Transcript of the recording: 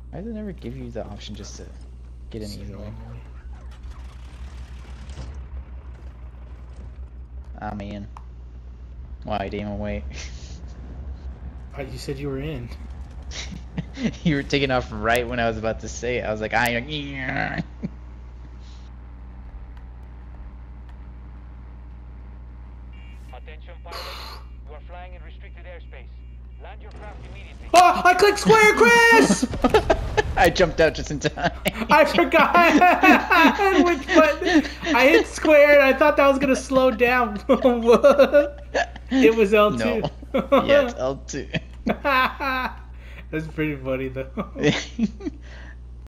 Why does it never give you the option just to get in easily? I'm in. Wow, you didn't even wait. You said you were in. You were taking off right when I was about to say it. I was like, I. Attention pilots, you are flying in restricted airspace. Land your craft immediately. Oh, I clicked square, Chris! I jumped out just in time. I forgot which button. I hit square and I thought that was gonna slow down. It was L2. No. Yeah, it's L2. That's pretty funny though.